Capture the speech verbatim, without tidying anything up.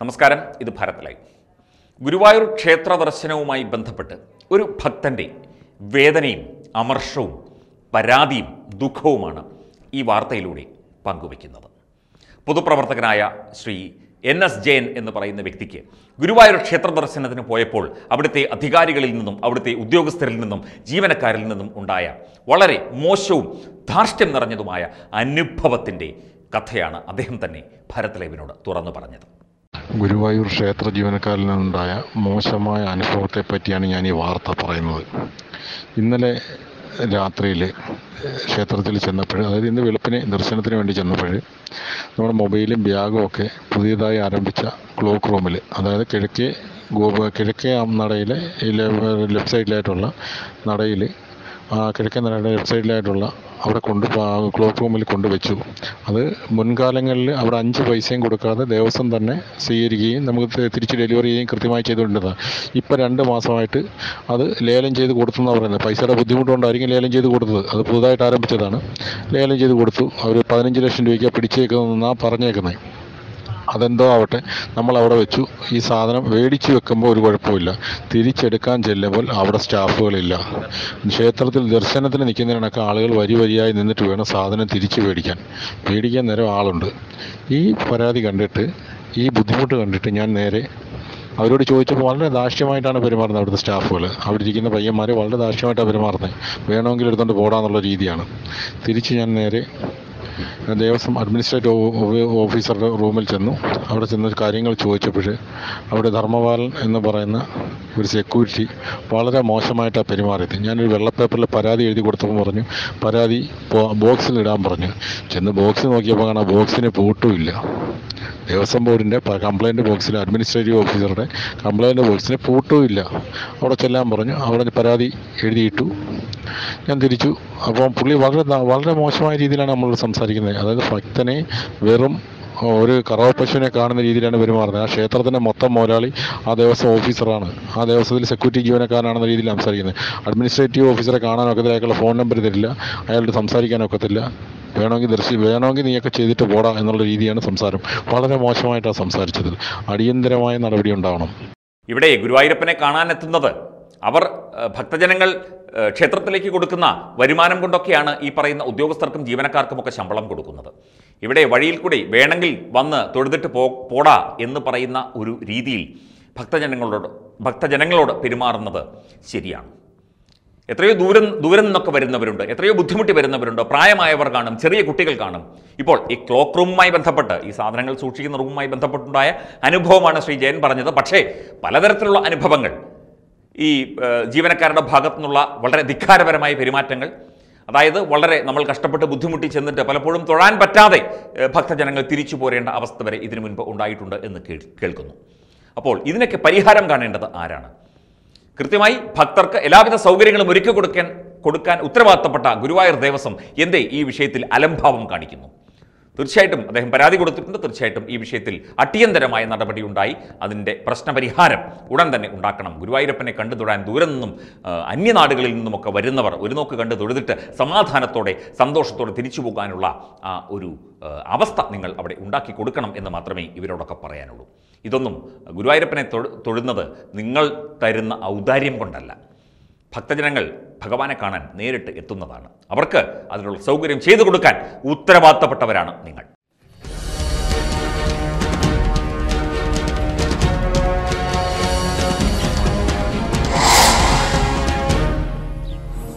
നമസ്കാരം, ഇത് ഭാരത് ലൈവ്. ഗുരുവായൂർ ക്ഷേത്ര ദർശനവുമായി ബന്ധപ്പെട്ട് ഒരു ഭക്തൻ്റെ വേദനയും അമർഷവും പരാതിയും ദുഃഖവുമാണ് ഈ വാർത്തയിലൂടെ പങ്കുവയ്ക്കുന്നത്. പൊതുപ്രവർത്തകനായ ശ്രീ എൻ എസ് ജയൻ എന്ന് പറയുന്ന വ്യക്തിക്ക് ഗുരുവായൂർ ക്ഷേത്ര ദർശനത്തിന് പോയപ്പോൾ അവിടുത്തെ അധികാരികളിൽ നിന്നും അവിടുത്തെ ഉദ്യോഗസ്ഥരിൽ നിന്നും ജീവനക്കാരിൽ നിന്നും ഉണ്ടായ വളരെ മോശവും ധാർഷ്ട്യം നിറഞ്ഞതുമായ അനുഭവത്തിൻ്റെ കഥയാണ് അദ്ദേഹം തന്നെ ഭാരത് ലൈവിനോട് തുറന്നു പറഞ്ഞത്. ഗുരുവായൂർ ക്ഷേത്ര ജീവനക്കാരിൽ നിന്നുണ്ടായ മോശമായ അനുഭവത്തെ പറ്റിയാണ് ഞാൻ ഈ വാർത്ത പറയുന്നത്. ഇന്നലെ രാത്രിയിൽ ക്ഷേത്രത്തിൽ ചെന്നപ്പോൾ, അതായത് ഇന്ന് വെളുപ്പിന് ദർശനത്തിന് വേണ്ടി ചെന്നപ്പോൾ, നമ്മുടെ മൊബൈലും ബാഗും ഒക്കെ പുതിയതായി ആരംഭിച്ച ക്ലോക്ക് റൂമിൽ, അതായത് കിഴക്കേ ഗോപ കിഴക്കേ നടയിലെ ലെഫ്റ്റ് സൈഡിലായിട്ടുള്ള നടയിൽ, കിഴക്കേ നടയുടെ ലെഫ്റ്റ് സൈഡിലായിട്ടുള്ള അവിടെ കൊണ്ട് ക്ലോക്ക് റൂമിൽ കൊണ്ടുവച്ചു. അത് മുൻകാലങ്ങളിൽ അവിടെ അഞ്ച് പൈസയും കൊടുക്കാതെ ദേവസ്വം തന്നെ സ്വീകരിക്കുകയും നമുക്ക് തിരിച്ച് ഡെലിവറി ചെയ്യുകയും കൃത്യമായി ചെയ്തുകൊണ്ടിരുന്നത്. ഇപ്പോൾ രണ്ട് മാസമായിട്ട് അത് ലേലം ചെയ്ത് കൊടുത്തെന്നാണ് പറയുന്നത്. പൈസയുടെ ബുദ്ധിമുട്ടുകൊണ്ടായിരിക്കും ലേലം ചെയ്ത് കൊടുത്തത്. അത് പുതുതായിട്ട് ആരംഭിച്ചതാണ്. ലേലം ചെയ്ത് കൊടുത്തു. അവർ പതിനഞ്ച് ലക്ഷം രൂപയ്ക്ക് പിടിച്ചേക്കുന്നതെന്നാണ് പറഞ്ഞേക്കുന്നത്. അതെന്തോ ആവട്ടെ, നമ്മളവിടെ വെച്ചു. ഈ സാധനം മേടിച്ച് വെക്കുമ്പോൾ ഒരു കുഴപ്പമില്ല. തിരിച്ചെടുക്കാൻ ചെല്ലുമ്പോൾ അവിടെ സ്റ്റാഫുകളില്ല. ക്ഷേത്രത്തിൽ ദർശനത്തിന് നിൽക്കുന്നതിനൊക്കെ ആളുകൾ വരി വരിയായി നിന്നിട്ട് വേണം സാധനം തിരിച്ച് മേടിക്കാൻ. മേടിക്കാൻ നേരം ആളുണ്ട്. ഈ പരാതി കണ്ടിട്ട്, ഈ ബുദ്ധിമുട്ട് കണ്ടിട്ട് ഞാൻ നേരെ അവരോട് ചോദിച്ചപ്പോൾ വളരെ ദാഷ്ട്യമായിട്ടാണ് പെരുമാറുന്നത്. അവിടുത്തെ സ്റ്റാഫുകൾ, അവിടെ ഇരിക്കുന്ന പയ്യന്മാർ വളരെ ദാഷ്ട്യമായിട്ടാണ് പെരുമാറുന്നത്. വേണമെങ്കിൽ എടുത്തുകൊണ്ട് പോടാന്നുള്ള രീതിയാണ്. തിരിച്ച് ഞാൻ നേരെ ദേവസ്വം അഡ്മിനിസ്ട്രേറ്റീവ് ഓഫീസറുടെ റൂമിൽ ചെന്നു. അവിടെ ചെന്ന് കാര്യങ്ങൾ ചോദിച്ചപ്പോൾ അവിടെ ധർമ്മപാലൻ എന്ന് പറയുന്ന ഒരു സെക്യൂരിറ്റി വളരെ മോശമായിട്ടാണ് പെരുമാറിയത്. ഞാനൊരു വെള്ളപ്പേപ്പറിൽ പരാതി എഴുതി കൊടുത്തപ്പോൾ പറഞ്ഞു പരാതി ബോക്സിൽ ഇടാൻ പറഞ്ഞു. ചെന്ന് ബോക്സ് നോക്കിയപ്പോൾ കാണാൻ ബോക്സിന് പൂട്ടുമില്ല. ദേവസ്വം ബോർഡിൻ്റെ കംപ്ലയിൻറ്റ് ബോക്സിൽ, അഡ്മിനിസ്ട്രേറ്റീവ് ഓഫീസറുടെ കംപ്ലയിൻറ്റ് ബോക്സിന് പൂട്ടുമില്ല. അവിടെ ചെല്ലാൻ പറഞ്ഞു. അവിടെ പരാതി എഴുതിയിട്ടു. ഞാൻ തിരിച്ചു. അപ്പോൾ പുള്ളി വളരെ വളരെ മോശമായ രീതിയിലാണ് നമ്മളോട് സംസാരിക്കുന്നത്. അതായത് ഭക്തനെ വെറും ഒരു കറവ പശുവിനെ കാണുന്ന രീതിയിലാണ് പെരുമാറുന്നത്. ആ ക്ഷേത്രത്തിൻ്റെ മൊത്തം മുതലാളി ആ ദേവസ്വം ഓഫീസറാണ്. ആ ദേവസ്വത്തിൽ സെക്യൂരിറ്റി ജീവനക്കാരനാണെന്ന രീതിയിൽ സംസാരിക്കുന്നത്. അഡ്മിനിസ്ട്രേറ്റീവ് ഓഫീസറെ കാണാൻ ഒക്കത്തില്ല, അയാളുടെ ഫോൺ നമ്പർ തരില്ല, അയാളുടെ സംസാരിക്കാൻ ഒക്കത്തില്ല. വേണമെങ്കിൽ ദർശി വേണമെങ്കിൽ നീയൊക്കെ ചെയ്തിട്ട് പോടാ എന്നുള്ള രീതിയാണ് സംസാരം. വളരെ മോശമായിട്ടാണ് സംസാരിച്ചത്. അടിയന്തരമായ നടപടി ഉണ്ടാവണം. ഇവിടെ ഗുരുവായൂരപ്പനെ കാണാനെത്തുന്നത് അവർ ഭക്തജനങ്ങൾ ക്ഷേത്രത്തിലേക്ക് കൊടുക്കുന്ന വരുമാനം കൊണ്ടൊക്കെയാണ് ഈ പറയുന്ന ഉദ്യോഗസ്ഥർക്കും ജീവനക്കാർക്കുമൊക്കെ ശമ്പളം കൊടുക്കുന്നത്. ഇവിടെ വഴിയിൽ കൂടി വേണമെങ്കിൽ വന്ന് തൊഴുതിട്ട് പോ പോടാ എന്ന് പറയുന്ന ഒരു രീതിയിൽ ഭക്തജനങ്ങളോട് ഭക്തജനങ്ങളോട് പെരുമാറുന്നത് ശരിയാണ്. എത്രയോ ദൂരം ദൂരം നിന്നൊക്കെ വരുന്നവരുണ്ട്, എത്രയോ ബുദ്ധിമുട്ടി വരുന്നവരുണ്ട്, പ്രായമായവർ കാണും, ചെറിയ കുട്ടികൾ കാണും. ഇപ്പോൾ ഈ ക്ലോക്ക് റൂമുമായി ബന്ധപ്പെട്ട്, ഈ സാധനങ്ങൾ സൂക്ഷിക്കുന്ന റൂമുമായി ബന്ധപ്പെട്ടുണ്ടായ അനുഭവമാണ് ശ്രീ ജയൻ പറഞ്ഞത്. പക്ഷേ പലതരത്തിലുള്ള അനുഭവങ്ങൾ, ഈ ജീവനക്കാരുടെ ഭാഗത്തു നിന്നുള്ള വളരെ ധിക്കാരപരമായ പെരുമാറ്റങ്ങൾ, അതായത് വളരെ നമ്മൾ കഷ്ടപ്പെട്ട് ബുദ്ധിമുട്ടി ചെന്നിട്ട് പലപ്പോഴും തൊഴാൻ പറ്റാതെ ഭക്തജനങ്ങൾ തിരിച്ചു പോരേണ്ട അവസ്ഥ വരെ ഇതിനു മുൻപ് ഉണ്ടായിട്ടുണ്ട് എന്ന് കേൾക്കുന്നു. അപ്പോൾ ഇതിനൊക്കെ പരിഹാരം കാണേണ്ടത് ആരാണ്? കൃത്യമായി ഭക്തർക്ക് എല്ലാവിധ സൗകര്യങ്ങളും ഒരുക്കി കൊടുക്കാൻ കൊടുക്കാൻ ഉത്തരവാദിത്തപ്പെട്ട ഗുരുവായൂർ ദേവസ്വം എന്തേ ഈ വിഷയത്തിൽ അലംഭാവം കാണിക്കുന്നു? തീർച്ചയായിട്ടും അദ്ദേഹം പരാതി കൊടുത്തിട്ടുണ്ട്. തീർച്ചയായിട്ടും ഈ വിഷയത്തിൽ അടിയന്തരമായ നടപടി ഉണ്ടായി അതിൻ്റെ പ്രശ്നപരിഹാരം ഉടൻ തന്നെ ഉണ്ടാക്കണം. ഗുരുവായൂരപ്പനെ കണ്ടു തൊഴാൻ ദൂരെ നിന്നും അന്യനാടുകളിൽ നിന്നുമൊക്കെ വരുന്നവർ ഒരു നോക്ക് കണ്ട് തൊഴുതിട്ട് സമാധാനത്തോടെ സന്തോഷത്തോടെ തിരിച്ചു പോകാനുള്ള ആ ഒരു അവസ്ഥ നിങ്ങൾ അവിടെ ഉണ്ടാക്കി കൊടുക്കണം എന്ന് മാത്രമേ ഇവരോടൊക്കെ പറയാനുള്ളൂ. ഇതൊന്നും ഗുരുവായൂരപ്പനെ തൊഴുന്നത് നിങ്ങൾ തരുന്ന ഔദാര്യം കൊണ്ടല്ല. ഭക്തജനങ്ങൾ ഭഗവാനെ കാണാൻ നേരിട്ട് എത്തുന്നതാണ്. അവർക്ക് അതിനുള്ള സൗകര്യം ചെയ്തു കൊടുക്കാൻ ഉത്തരവാദിത്തപ്പെട്ടവരാണ് നിങ്ങൾ.